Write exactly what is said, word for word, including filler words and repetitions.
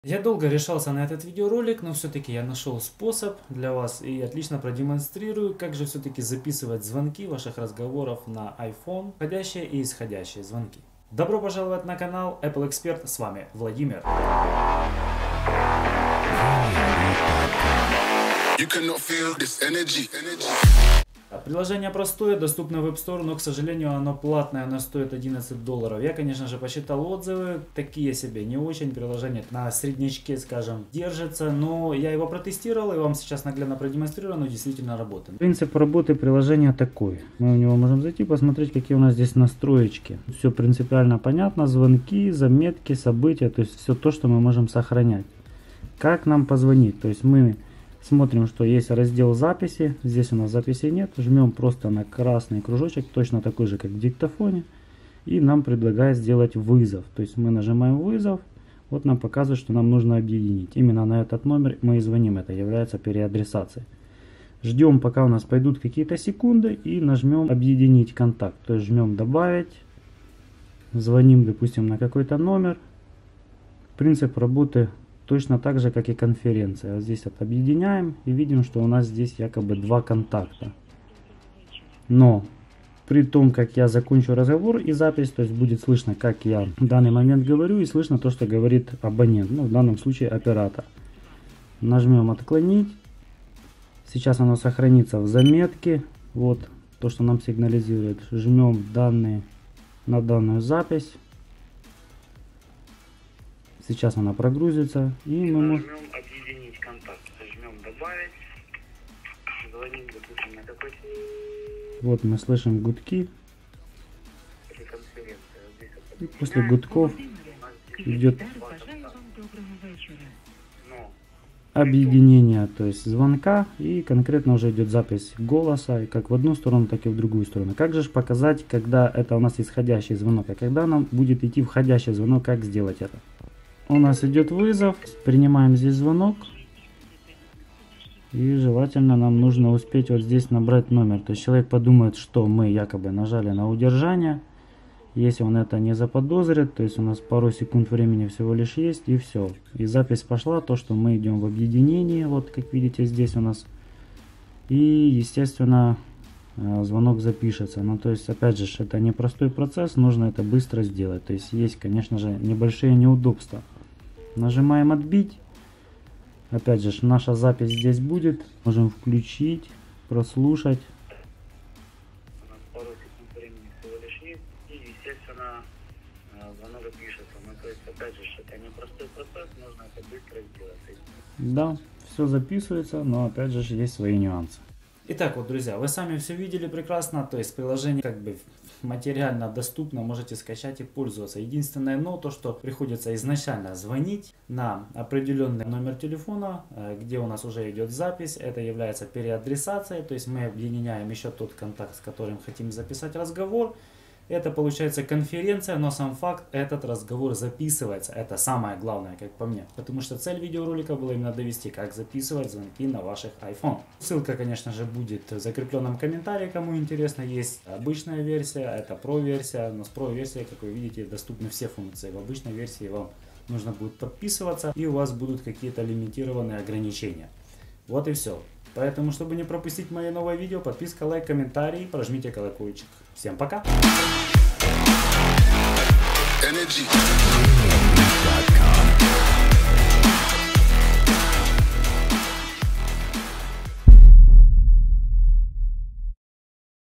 Я долго решался на этот видеоролик, но все-таки я нашел способ для вас и отлично продемонстрирую, как же все-таки записывать звонки ваших разговоров на iPhone, входящие и исходящие звонки. Добро пожаловать на канал Apple Expert, с вами Владимир. You cannot feel this energy. Приложение простое, доступно в App Store, но, к сожалению, оно платное, оно стоит одиннадцать долларов. Я, конечно же, посчитал отзывы, такие себе, не очень. Приложение на среднячке, скажем, держится, но я его протестировал и вам сейчас наглядно продемонстрирую, оно действительно работает. Принцип работы приложения такой. Мы в него можем зайти, посмотреть, какие у нас здесь настроечки. Все принципиально понятно, звонки, заметки, события, то есть все то, что мы можем сохранять. Как нам позвонить? То есть мы смотрим, что есть раздел записи. Здесь у нас записи нет. Жмем просто на красный кружочек, точно такой же, как в диктофоне. И нам предлагает сделать вызов. То есть мы нажимаем вызов. Вот нам показывает, что нам нужно объединить. Именно на этот номер мы и звоним. Это является переадресацией. Ждем, пока у нас пойдут какие-то секунды. И нажмем объединить контакт. То есть жмем добавить. Звоним, допустим, на какой-то номер. Принцип работы точно так же, как и конференция. Вот здесь вот объединяем и видим, что у нас здесь якобы два контакта. Но при том, как я закончу разговор и запись, то есть будет слышно, как я в данный момент говорю, и слышно то, что говорит абонент, ну в данном случае оператор. Нажмем отклонить. Сейчас оно сохранится в заметке. Вот то, что нам сигнализирует. Жмем данные на данную запись. Сейчас она прогрузится, и мы можем объединить контакт. Жмем добавить. Звоним, допустим, на какой. Вот мы слышим гудки. И после гудков идет объединение, то есть звонка, и конкретно уже идет запись голоса, как в одну сторону, так и в другую сторону. Как же показать, когда это у нас исходящий звонок, а когда нам будет идти входящий звонок, как сделать это? У нас идет вызов, принимаем здесь звонок, и желательно нам нужно успеть вот здесь набрать номер. То есть человек подумает, что мы якобы нажали на удержание. Если он это не заподозрит, то есть у нас пару секунд времени всего лишь есть, и все. И запись пошла, то, что мы идем в объединении, вот как видите здесь у нас. И естественно звонок запишется. Ну то есть опять же, это непростой процесс, нужно это быстро сделать. То есть есть, конечно же, небольшие неудобства. Нажимаем отбить. Опять же, наша запись здесь будет. Можем включить, прослушать. У нас пару секунд времени всего лишь есть. И, естественно, звонок запишется. Ну, то есть, опять же, это непростой процесс, нужно это быстро сделать. Да, все записывается, но опять же, есть свои нюансы. Итак, вот, друзья, вы сами все видели прекрасно, то есть приложение как бы материально доступно, можете скачать и пользоваться. Единственное, но то, что приходится изначально звонить на определенный номер телефона, где у нас уже идет запись, это является переадресацией, то есть мы объединяем еще тот контакт, с которым хотим записать разговор. Это получается конференция, но сам факт, этот разговор записывается. Это самое главное, как по мне. Потому что цель видеоролика была именно довести, как записывать звонки на ваших iPhone. Ссылка, конечно же, будет в закрепленном комментарии, кому интересно. Есть обычная версия, это Pro-версия. Но с Pro-версией, как вы видите, доступны все функции. В обычной версии вам нужно будет подписываться, и у вас будут какие-то лимитированные ограничения. Вот и все. Поэтому, чтобы не пропустить мои новые видео, подписка, лайк, комментарий, прожмите колокольчик. Всем пока! Energy.